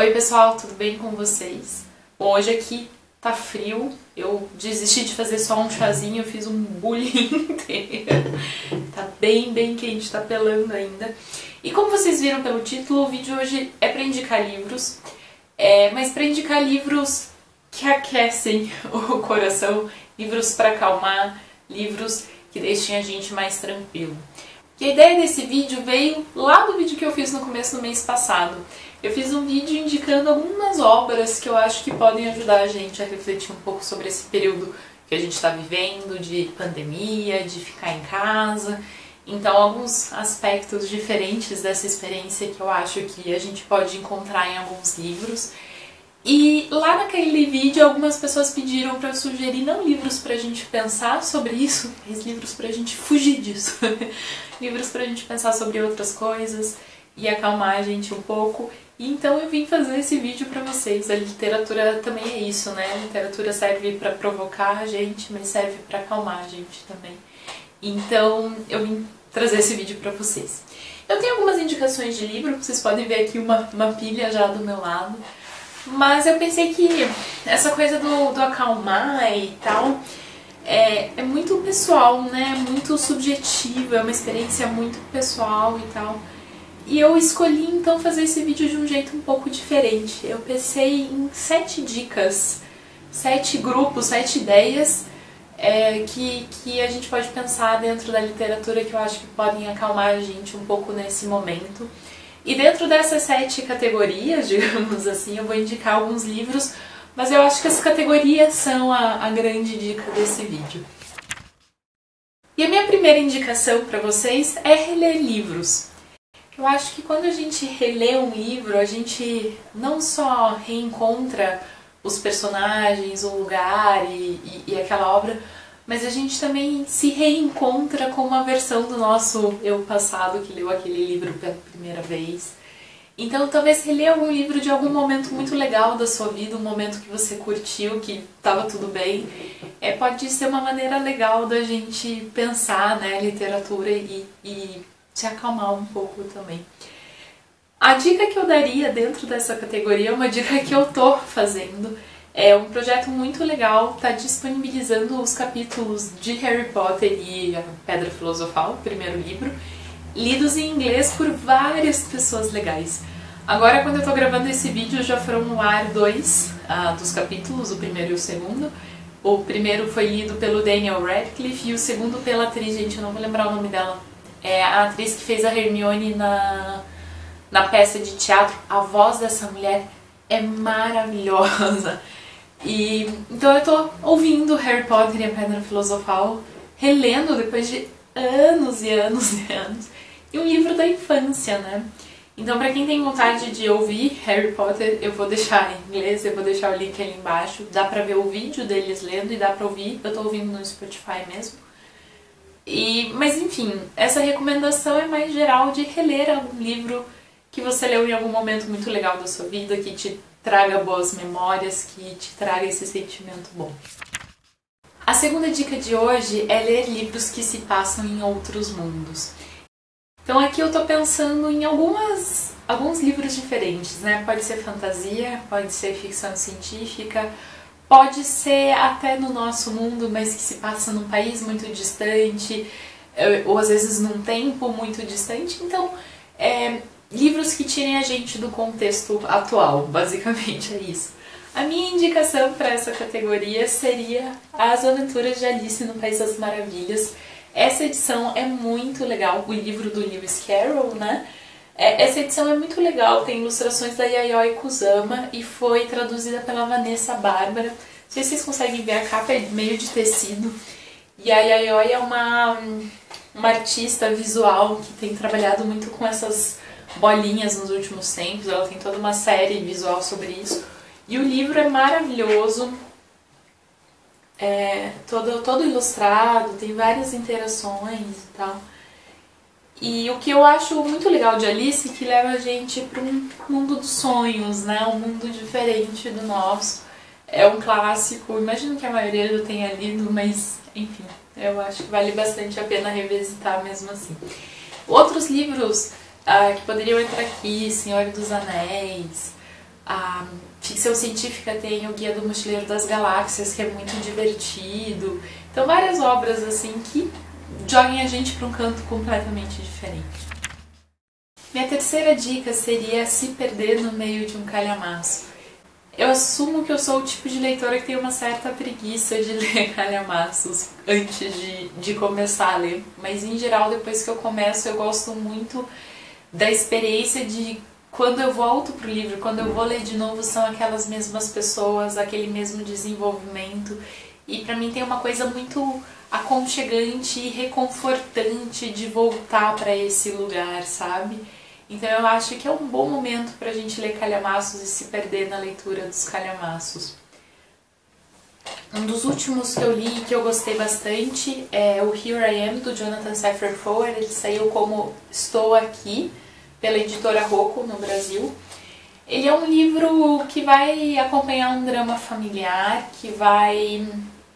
Oi pessoal, tudo bem com vocês? Bom, hoje aqui tá frio, eu desisti de fazer só um chazinho, eu fiz um bullying inteiro. Tá bem quente, tá pelando ainda. E como vocês viram pelo título, o vídeo hoje é pra indicar livros, mas pra indicar livros que aquecem o coração, livros pra acalmar, livros que deixem a gente mais tranquilo. E a ideia desse vídeo veio lá do vídeo que eu fiz no começo do mês passado. Eu fiz um vídeo indicando algumas obras que eu acho que podem ajudar a gente a refletir um pouco sobre esse período que a gente está vivendo, de pandemia, de ficar em casa. Então, alguns aspectos diferentes dessa experiência que eu acho que a gente pode encontrar em alguns livros. E lá naquele vídeo algumas pessoas pediram para eu sugerir não livros pra gente pensar sobre isso, mas livros pra gente fugir disso. Livros pra gente pensar sobre outras coisas e acalmar a gente um pouco. E então eu vim fazer esse vídeo pra vocês. A literatura também é isso, né? A literatura serve pra provocar a gente, mas serve pra acalmar a gente também. Então eu vim trazer esse vídeo pra vocês. Eu tenho algumas indicações de livro, vocês podem ver aqui uma pilha já do meu lado. Mas eu pensei que essa coisa do acalmar e tal é muito pessoal, né? Muito subjetiva, é uma experiência muito pessoal e tal. E eu escolhi então fazer esse vídeo de um jeito um pouco diferente. Eu pensei em 7 dicas, 7 grupos, 7 ideias que a gente pode pensar dentro da literatura que eu acho que podem acalmar a gente um pouco nesse momento. E dentro dessas 7 categorias, digamos assim, eu vou indicar alguns livros, mas eu acho que as categorias são a grande dica desse vídeo. E a minha primeira indicação para vocês é reler livros. Eu acho que quando a gente relê um livro, a gente não só reencontra os personagens, o lugar e aquela obra, mas a gente também se reencontra com uma versão do nosso eu passado que leu aquele livro pela primeira vez. Então talvez reler algum livro de algum momento muito legal da sua vida, um momento que você curtiu, que estava tudo bem, pode ser uma maneira legal da gente pensar, né, literatura e se acalmar um pouco também. A dica que eu daria dentro dessa categoria é uma dica que eu tô fazendo. É um projeto muito legal, tá disponibilizando os capítulos de Harry Potter e a Pedra Filosofal, o primeiro livro, lidos em inglês por várias pessoas legais. Agora, quando eu tô gravando esse vídeo, já foram no ar 2 dos capítulos, o primeiro e o segundo. O primeiro foi lido pelo Daniel Radcliffe e o segundo pela atriz, gente, eu não vou lembrar o nome dela. É a atriz que fez a Hermione na peça de teatro. A voz dessa mulher é maravilhosa. Então eu tô ouvindo Harry Potter e a Pedra Filosofal, relendo depois de anos e anos e anos, e um livro da infância, né? Então pra quem tem vontade de ouvir Harry Potter, eu vou deixar em inglês, eu vou deixar o link ali embaixo, dá pra ver o vídeo deles lendo e dá pra ouvir, eu tô ouvindo no Spotify mesmo. Mas enfim, essa recomendação é mais geral de reler algum livro que você leu em algum momento muito legal da sua vida, que te traga boas memórias, que te traga esse sentimento bom. A segunda dica de hoje é ler livros que se passam em outros mundos. Então aqui eu tô pensando em alguns livros diferentes, né? Pode ser fantasia, pode ser ficção científica, pode ser até no nosso mundo, mas que se passa num país muito distante, ou às vezes num tempo muito distante. Então, livros que tirem a gente do contexto atual, basicamente é isso. A minha indicação para essa categoria seria As Aventuras de Alice no País das Maravilhas. Essa edição é muito legal, o livro do Lewis Carroll, né? Essa edição é muito legal, tem ilustrações da Yayoi Kusama e foi traduzida pela Vanessa Bárbara. Não sei se vocês conseguem ver, a capa é meio de tecido. E a Yayoi é uma artista visual que tem trabalhado muito com essas bolinhas nos últimos tempos, ela tem toda uma série visual sobre isso. E o livro é maravilhoso, todo ilustrado, tem várias interações e tal. E o que eu acho muito legal de Alice é que leva a gente para um mundo dos sonhos, né? Um mundo diferente do nosso. É um clássico, imagino que a maioria já tenha lido, mas enfim, eu acho que vale bastante a pena revisitar mesmo assim. Outros livros que poderiam entrar aqui, Senhor dos Anéis, A ficção científica tem o Guia do Mochileiro das Galáxias, que é muito divertido. Então várias obras assim que joguem a gente para um canto completamente diferente. Minha terceira dica seria Se Perder no Meio de um Calhamaço. Eu assumo que eu sou o tipo de leitora que tem uma certa preguiça de ler calhamaços antes de começar a ler, mas em geral depois que eu começo eu gosto muito da experiência de quando eu volto pro livro, quando eu vou ler de novo, são aquelas mesmas pessoas, aquele mesmo desenvolvimento. E pra mim tem uma coisa muito aconchegante e reconfortante de voltar pra esse lugar, sabe? Então eu acho que é um bom momento pra gente ler calhamaços e se perder na leitura dos calhamaços. Um dos últimos que eu li e que eu gostei bastante é o Here I Am, do Jonathan Safran Foer. Ele saiu como Estou Aqui, pela editora Rocco, no Brasil. Ele é um livro que vai acompanhar um drama familiar, que vai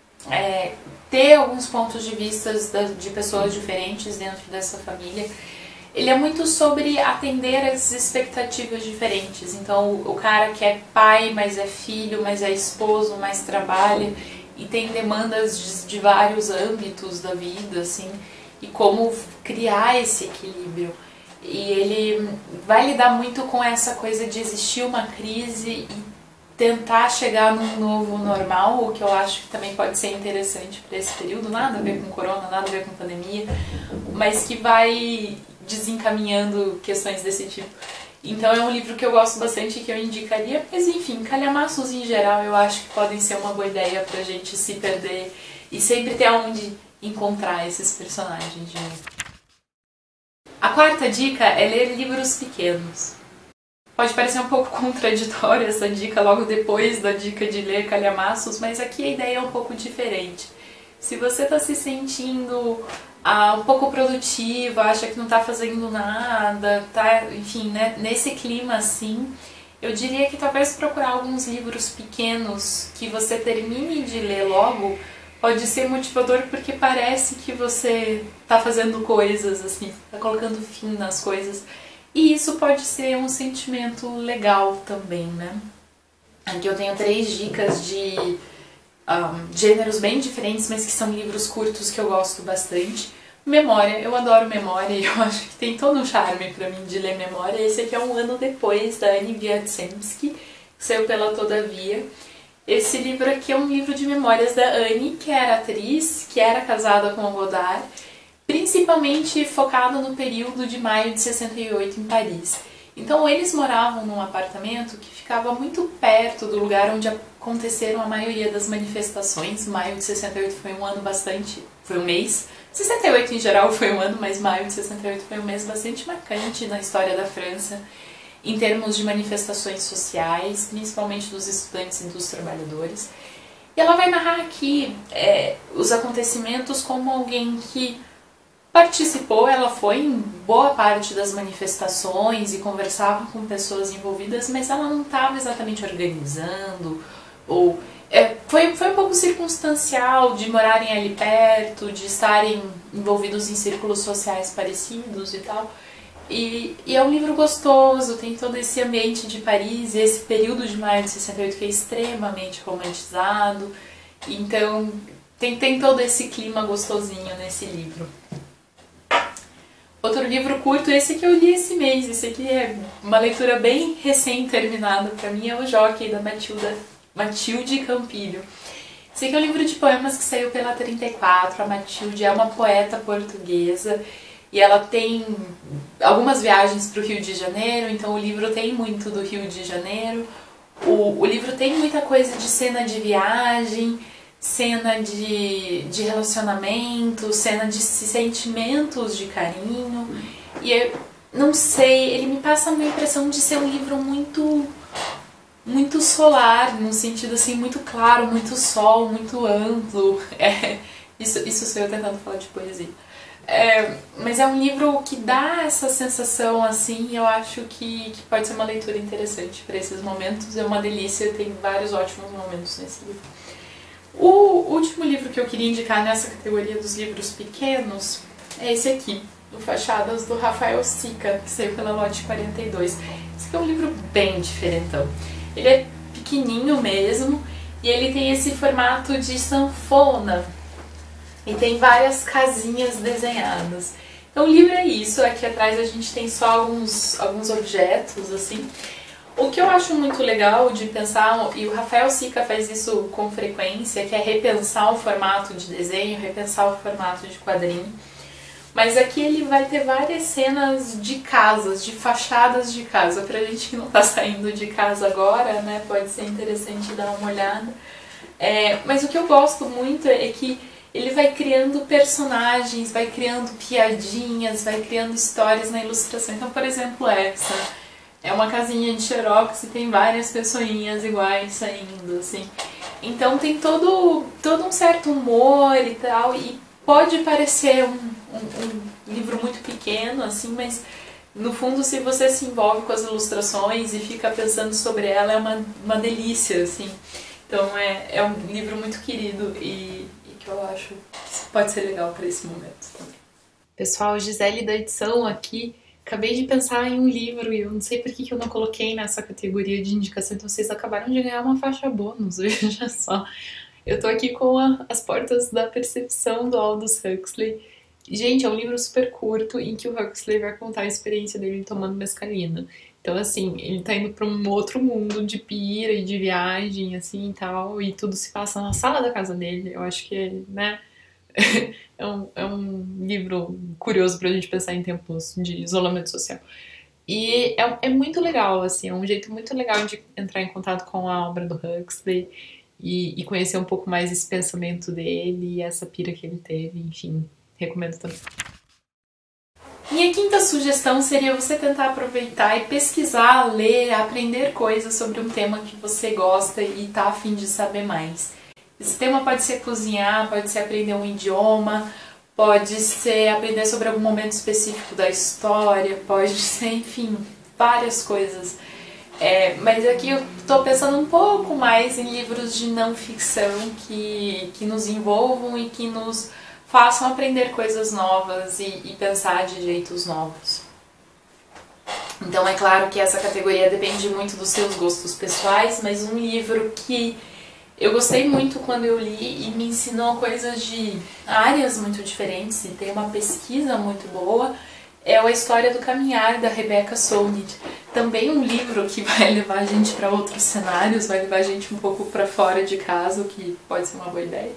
ter alguns pontos de vista de pessoas diferentes dentro dessa família. Ele é muito sobre atender as expectativas diferentes. Então, o cara que é pai, mas é filho, mas é esposo, mas trabalha, e tem demandas de vários âmbitos da vida, assim, e como criar esse equilíbrio. E ele vai lidar muito com essa coisa de existir uma crise e tentar chegar num novo normal, o que eu acho que também pode ser interessante para esse período, nada a ver com corona, nada a ver com pandemia, mas que vai desencaminhando questões desse tipo. Então é um livro que eu gosto bastante e que eu indicaria, mas enfim, calhamaços em geral eu acho que podem ser uma boa ideia pra gente se perder e sempre ter onde encontrar esses personagens de novo. A quarta dica é ler livros pequenos. Pode parecer um pouco contraditória essa dica logo depois da dica de ler calhamaços, mas aqui a ideia é um pouco diferente. Se você está se sentindo um pouco produtiva, acha que não está fazendo nada, tá, enfim, né, nesse clima assim, eu diria que talvez procurar alguns livros pequenos que você termine de ler logo pode ser motivador, porque parece que você está fazendo coisas, assim, está colocando fim nas coisas. E isso pode ser um sentimento legal também, né? Aqui eu tenho 3 dicas de gêneros bem diferentes, mas que são livros curtos que eu gosto bastante. Memória, eu adoro Memória e eu acho que tem todo um charme pra mim de ler Memória. Esse aqui é Um Ano Depois, da Annie Wiatemski, que saiu pela Todavia. Esse livro aqui é um livro de memórias da Annie, que era atriz, que era casada com o Godard, principalmente focado no período de maio de 68 em Paris. Então eles moravam num apartamento que ficava muito perto do lugar onde aconteceram a maioria das manifestações. Maio de 68 foi um ano bastante... foi um mês. 68 em geral foi um ano, mas maio de 68 foi um mês bastante marcante na história da França, em termos de manifestações sociais, principalmente dos estudantes e dos trabalhadores. E ela vai narrar aqui os acontecimentos como alguém que participou, ela foi em boa parte das manifestações e conversava com pessoas envolvidas, mas ela não estava exatamente organizando, ou foi um pouco circunstancial de morarem ali perto, de estarem envolvidos em círculos sociais parecidos e tal. E é um livro gostoso, tem todo esse ambiente de Paris e esse período de maio de 68 que é extremamente romantizado. Então tem todo esse clima gostosinho nesse livro. Outro livro curto, esse que eu li esse mês, esse aqui é uma leitura bem recém-terminada pra mim, é o Jockey, da Matilde Campilho. Esse aqui é um livro de poemas que saiu pela 34, a Matilde é uma poeta portuguesa e ela tem algumas viagens para o Rio de Janeiro, então o livro tem muito do Rio de Janeiro. O livro tem muita coisa de cena de viagem, cena de relacionamento, cena de sentimentos de carinho. E eu não sei, ele me passa uma impressão de ser um livro muito solar, num sentido assim, muito claro, muito sol, muito amplo. Isso sou eu tentando falar de poesia. Mas é um livro que dá essa sensação assim, e eu acho que pode ser uma leitura interessante para esses momentos. É uma delícia, tem vários ótimos momentos nesse livro. O último livro que eu queria indicar nessa categoria dos livros pequenos é esse aqui, o Fachadas, do Rafael Sica, que saiu pela Lote 42. Esse aqui é um livro bem diferentão. Ele é pequenininho mesmo e ele tem esse formato de sanfona e tem várias casinhas desenhadas. Então o livro é isso, aqui atrás a gente tem só alguns objetos assim. O que eu acho muito legal de pensar, e o Rafael Sica faz isso com frequência, que é repensar o formato de desenho, repensar o formato de quadrinho. Mas aqui ele vai ter várias cenas de casas, de fachadas de casa. Pra gente que não tá saindo de casa agora, né, pode ser interessante dar uma olhada. Mas o que eu gosto muito é que ele vai criando personagens, vai criando piadinhas, vai criando histórias na ilustração. Então, por exemplo, essa é uma casinha de xerox e tem várias pessoinhas iguais saindo, assim. Então tem todo um certo humor e tal, e pode parecer um livro muito pequeno, assim, mas no fundo, se você se envolve com as ilustrações e fica pensando sobre ela, é uma delícia, assim. Então é um livro muito querido e que eu acho que pode ser legal para esse momento também. Pessoal, Gisele da edição aqui. Acabei de pensar em um livro e eu não sei por que eu não coloquei nessa categoria de indicação, então vocês acabaram de ganhar uma faixa bônus, veja só. Eu tô aqui com As Portas da Percepção, do Aldous Huxley. Gente, é um livro super curto em que o Huxley vai contar a experiência dele tomando mescalina. Então, assim, ele tá indo pra um outro mundo de pira e de viagem, assim, e tal, e tudo se passa na sala da casa dele. Eu acho que, né... é um livro curioso pra gente pensar em tempos de isolamento social. E é muito legal, assim, é um jeito muito legal de entrar em contato com a obra do Huxley e conhecer um pouco mais esse pensamento dele e essa pira que ele teve, enfim, recomendo também. Minha quinta sugestão seria você tentar aproveitar e pesquisar, ler, aprender coisas sobre um tema que você gosta e tá a fim de saber mais. Esse tema pode ser cozinhar, pode ser aprender um idioma, pode ser aprender sobre algum momento específico da história, pode ser, enfim, várias coisas. Mas aqui eu estou pensando um pouco mais em livros de não ficção que nos envolvam e que nos façam aprender coisas novas e pensar de jeitos novos. Então é claro que essa categoria depende muito dos seus gostos pessoais, mas um livro que eu gostei muito quando eu li e me ensinou coisas de áreas muito diferentes e tem uma pesquisa muito boa, é A História do Caminhar, da Rebecca Solnit. Também um livro que vai levar a gente para outros cenários, vai levar a gente um pouco para fora de casa, o que pode ser uma boa ideia,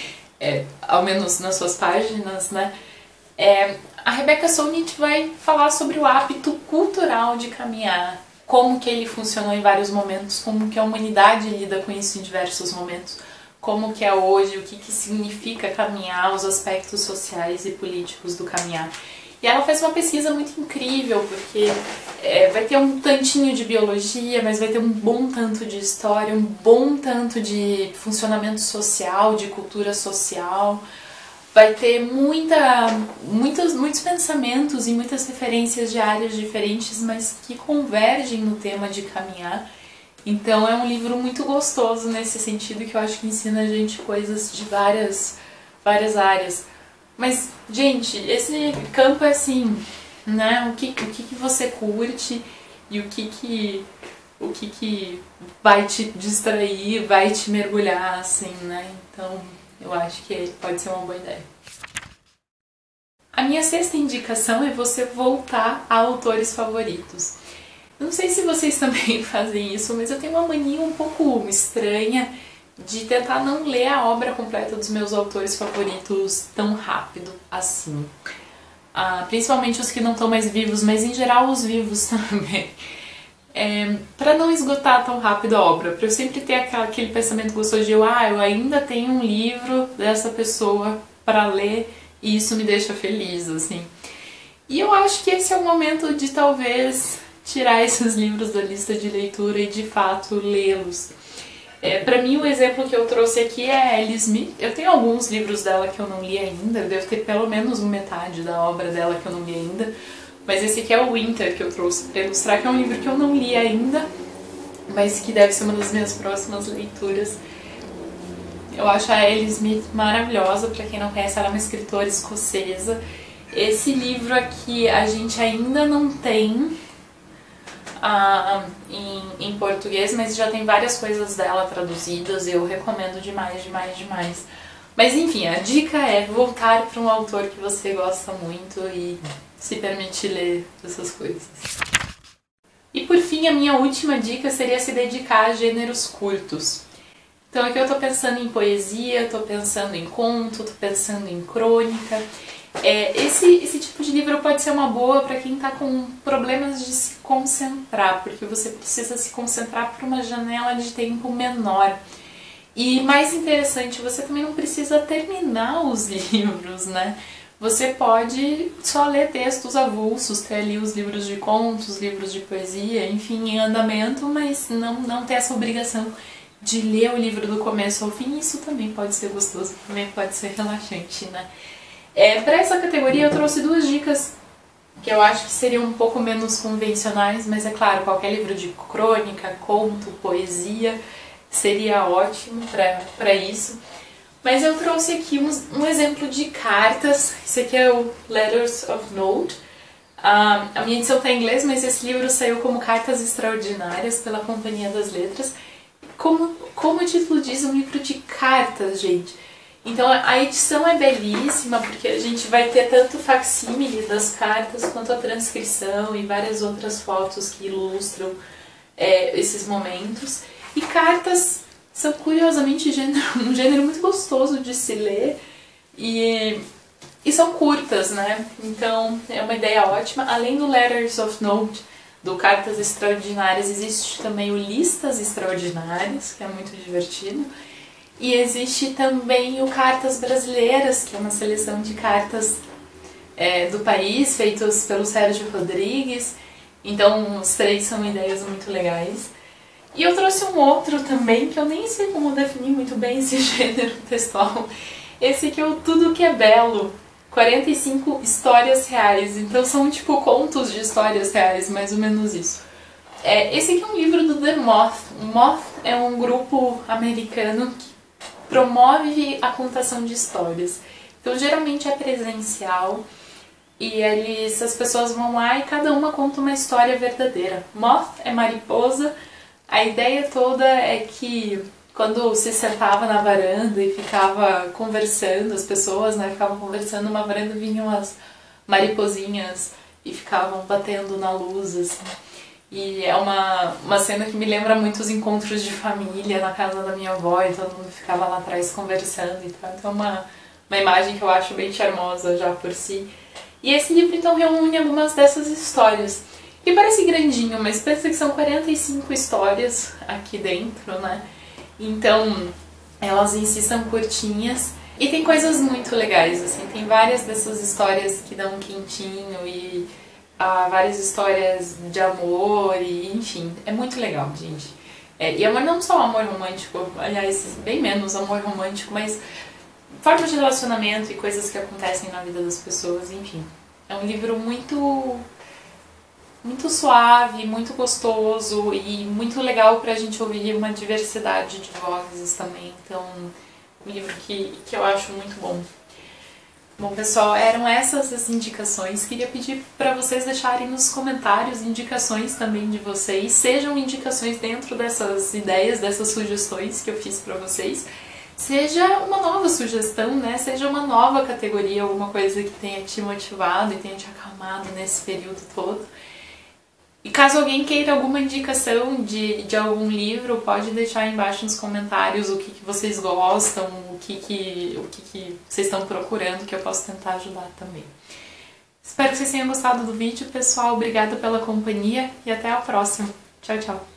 ao menos nas suas páginas, né? A Rebecca Solnit vai falar sobre o hábito cultural de caminhar, como que ele funcionou em vários momentos, como que a humanidade lida com isso em diversos momentos, como que é hoje, o que significa caminhar, os aspectos sociais e políticos do caminhar. E ela fez uma pesquisa muito incrível, porque vai ter um tantinho de biologia, mas vai ter um bom tanto de história, um bom tanto de funcionamento social, de cultura social. Vai ter muitos pensamentos e muitas referências de áreas diferentes, mas que convergem no tema de caminhar. Então é um livro muito gostoso nesse sentido, que eu acho que ensina a gente coisas de várias áreas. Mas, gente, esse campo é assim, né? O que você curte e o que vai te distrair, vai te mergulhar, assim, né? Então eu acho que pode ser uma boa ideia. A minha sexta indicação é você voltar a autores favoritos. Eu não sei se vocês também fazem isso, mas eu tenho uma mania um pouco estranha de tentar não ler a obra completa dos meus autores favoritos tão rápido assim. Principalmente os que não estão mais vivos, mas em geral os vivos também. Para não esgotar tão rápido a obra, para eu sempre ter aquele pensamento gostoso de eu ainda tenho um livro dessa pessoa para ler e isso me deixa feliz, assim. E eu acho que esse é o momento de talvez tirar esses livros da lista de leitura e de fato lê-los. Para mim o exemplo que eu trouxe aqui é a Ellie Smith. Eu tenho alguns livros dela que eu não li ainda, eu devo ter pelo menos metade da obra dela que eu não li ainda. Mas esse aqui é o Winter que eu trouxe para ilustrar, que é um livro que eu não li ainda, mas que deve ser uma das minhas próximas leituras. Eu acho a Ellie Smith maravilhosa, para quem não conhece, ela é uma escritora escocesa. Esse livro aqui a gente ainda não tem em português, mas já tem várias coisas dela traduzidas e eu recomendo demais, demais, demais. Mas enfim, a dica é voltar para um autor que você gosta muito e se permitir ler essas coisas. E por fim, a minha última dica seria se dedicar a gêneros curtos. Então aqui eu tô pensando em poesia, tô pensando em conto, tô pensando em crônica. Esse tipo de livro pode ser uma boa para quem tá com problemas de se concentrar, porque você precisa se concentrar por uma janela de tempo menor. E mais interessante, você também não precisa terminar os livros, né? Você pode só ler textos avulsos, ter ali os livros de contos, livros de poesia, enfim, em andamento, mas não ter essa obrigação de ler o livro do começo ao fim. Isso também pode ser gostoso, também pode ser relaxante, né? Para essa categoria eu trouxe duas dicas que eu acho que seriam um pouco menos convencionais, mas é claro, qualquer livro de crônica, conto, poesia seria ótimo para isso. Mas eu trouxe aqui um exemplo de cartas. Esse aqui é o Letters of Note. A minha edição está em inglês, mas esse livro saiu como Cartas Extraordinárias pela Companhia das Letras. Como o título diz, um livro de cartas, gente. Então a edição é belíssima, porque a gente vai ter tanto facsímile das cartas, quanto a transcrição e várias outras fotos que ilustram esses momentos. E cartas são, curiosamente, um gênero muito gostoso de se ler e são curtas, né? Então é uma ideia ótima. Além do Letters of Note, do Cartas Extraordinárias, existe também o Listas Extraordinárias, que é muito divertido. E existe também o Cartas Brasileiras, que é uma seleção de cartas do país, feitos pelo Sérgio Rodrigues. Então os três são ideias muito legais. E eu trouxe um outro também, que eu nem sei como definir muito bem esse gênero textual. Esse aqui é o Tudo Que É Belo, 45 histórias reais. Então são tipo contos de histórias reais, mais ou menos isso. Esse aqui é um livro do The Moth. O Moth é um grupo americano que promove a contação de histórias. Então geralmente é presencial e as pessoas vão lá e cada uma conta uma história verdadeira. Moth é mariposa. A ideia toda é que quando se sentava na varanda e ficava conversando, as pessoas, né, ficavam conversando numa varanda, vinham as mariposinhas e ficavam batendo na luz, assim. E é uma cena que me lembra muito os encontros de família na casa da minha avó, e todo mundo ficava lá atrás conversando e tal. Então é uma imagem que eu acho bem charmosa já por si. E esse livro então reúne algumas dessas histórias. E parece grandinho, mas pensa que são 45 histórias aqui dentro, né? Então, elas em si são curtinhas e tem coisas muito legais, assim. Tem várias dessas histórias que dão um quentinho e várias histórias de amor e, enfim, é muito legal, gente. E amor não só amor romântico, aliás, bem menos amor romântico, mas formas de relacionamento e coisas que acontecem na vida das pessoas, enfim. É um livro muito suave, muito gostoso e muito legal pra gente ouvir uma diversidade de vozes também. Então, um livro que eu acho muito bom. Bom, pessoal, eram essas as indicações. Queria pedir para vocês deixarem nos comentários indicações também de vocês. Sejam indicações dentro dessas ideias, dessas sugestões que eu fiz para vocês. Seja uma nova sugestão, né? Seja uma nova categoria, alguma coisa que tenha te motivado e tenha te acalmado nesse período todo. E caso alguém queira alguma indicação de algum livro, pode deixar aí embaixo nos comentários o que vocês gostam, o que vocês estão procurando, que eu posso tentar ajudar também. Espero que vocês tenham gostado do vídeo, pessoal. Obrigada pela companhia e até a próxima. Tchau, tchau.